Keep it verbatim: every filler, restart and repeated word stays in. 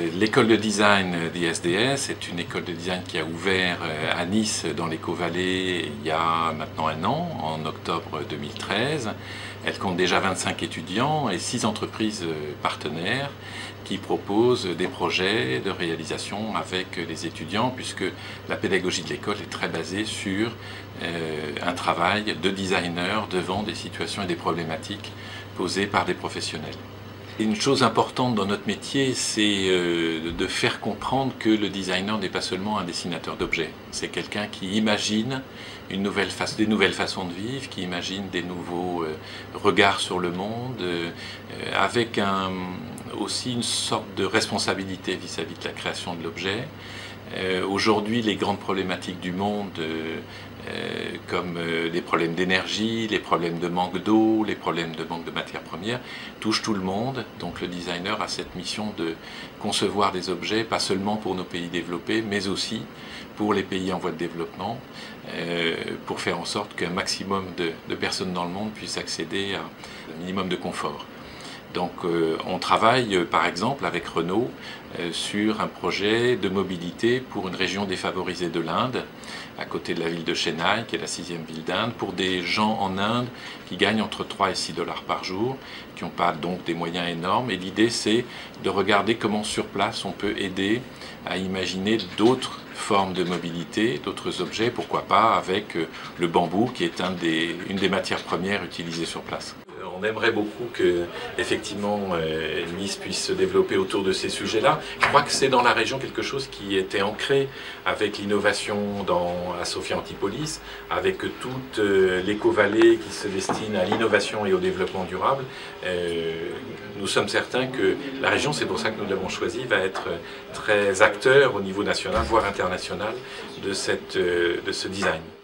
L'école de design d'I S D S est une école de design qui a ouvert à Nice dans l'Éco-Vallée il y a maintenant un an, en octobre deux mille treize. Elle compte déjà vingt-cinq étudiants et six entreprises partenaires qui proposent des projets de réalisation avec les étudiants, puisque la pédagogie de l'école est très basée sur euh, un travail de designer devant des situations et des problématiques posées par des professionnels. Une chose importante dans notre métier, c'est de faire comprendre que le designer n'est pas seulement un dessinateur d'objets. C'est quelqu'un qui imagine une nouvelle face, des nouvelles façons de vivre, qui imagine des nouveaux regards sur le monde, avec un, aussi une sorte de responsabilité vis-à-vis de la création de l'objet. Euh, Aujourd'hui, les grandes problématiques du monde, euh, euh, comme euh, les problèmes d'énergie, les problèmes de manque d'eau, les problèmes de manque de matières premières, touchent tout le monde. Donc le designer a cette mission de concevoir des objets, pas seulement pour nos pays développés, mais aussi pour les pays en voie de développement, euh, pour faire en sorte qu'un maximum de, de personnes dans le monde puissent accéder à un minimum de confort. Donc euh, on travaille euh, par exemple avec Renault euh, sur un projet de mobilité pour une région défavorisée de l'Inde, à côté de la ville de Chennai, qui est la sixième ville d'Inde, pour des gens en Inde qui gagnent entre trois et six dollars par jour, qui n'ont pas donc des moyens énormes. Et l'idée c'est de regarder comment sur place on peut aider à imaginer d'autres formes de mobilité, d'autres objets, pourquoi pas avec euh, le bambou qui est un des, une des matières premières utilisées sur place. On aimerait beaucoup que, effectivement, euh, Nice puisse se développer autour de ces sujets-là. Je crois que c'est dans la région quelque chose qui était ancré avec l'innovation à Sophia Antipolis, avec toute euh, l'éco-vallée qui se destine à l'innovation et au développement durable. Euh, nous sommes certains que la région, c'est pour ça que nous l'avons choisie, va être très acteur au niveau national, voire international, de, cette, euh, de ce design.